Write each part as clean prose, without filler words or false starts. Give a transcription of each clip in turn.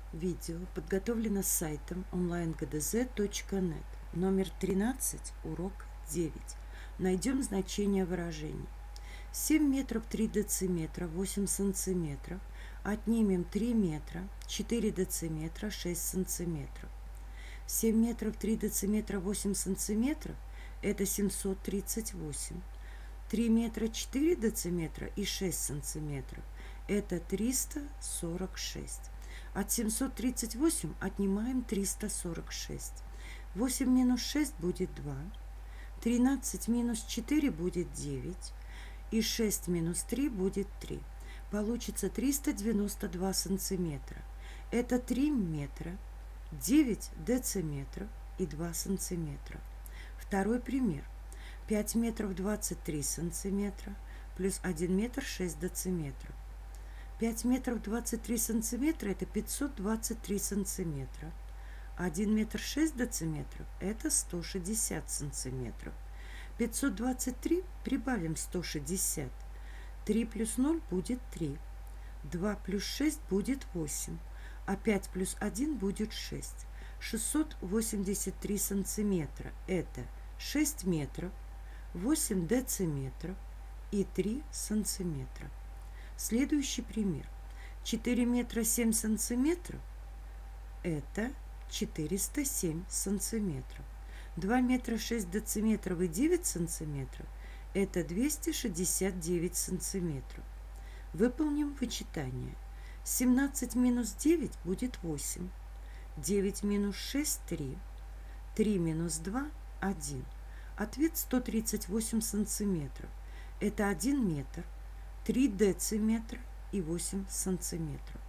Видео подготовлено сайтом onlinegdz.net. Номер 13, урок 9. Найдем значение выражений. 7 метров 3 дециметра 8 сантиметров. Отнимем 3 метра 4 дециметра 6 сантиметров. 7 метров 3 дециметра 8 сантиметров – это 738. 3 метра 4 дециметра и 6 сантиметров – это 346. От 738 отнимаем 346. 8 минус 6 будет 2. 13 минус 4 будет 9. И 6 минус 3 будет 3. Получится 392 сантиметра. Это 3 метра, 9 дециметров и 2 сантиметра. Второй пример. 5 метров 23 сантиметра плюс 1 метр 6 дециметров. 5 метров 23 сантиметра – это 523 сантиметра. 1 метр 6 дециметров – это 160 сантиметров. 523 прибавим 160. 3 плюс 0 будет 3. 2 плюс 6 будет 8. А 5 плюс 1 будет 6. 683 сантиметра – это 6 метров, 8 дециметров и 3 сантиметра. Следующий пример. 4 метра 7 сантиметров – это 407 сантиметров. 2 метра 6 дециметров и 9 сантиметров – это 269 сантиметров. Выполним вычитание. 17 минус 9 будет 8. 9 минус 6 – 3. 3 минус 2 – 1. Ответ 138 сантиметров. Это 1 метр. 3 дециметра и 8 сантиметров.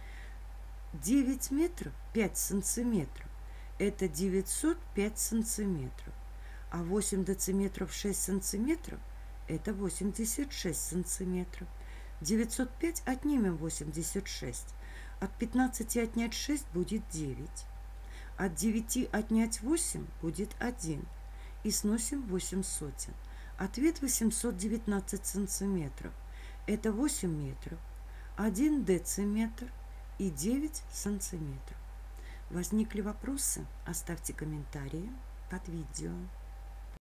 9 метров 5 сантиметров – это 905 сантиметров. А 8 дециметров 6 сантиметров – это 86 сантиметров. 905 отнимем 86. От 15 отнять 6 будет 9. От 9 отнять 8 будет 1. И сносим 8 сотен. Ответ 819 сантиметров. Это 8 метров, 1 дециметр и 9 сантиметров. Возникли вопросы? Оставьте комментарии под видео.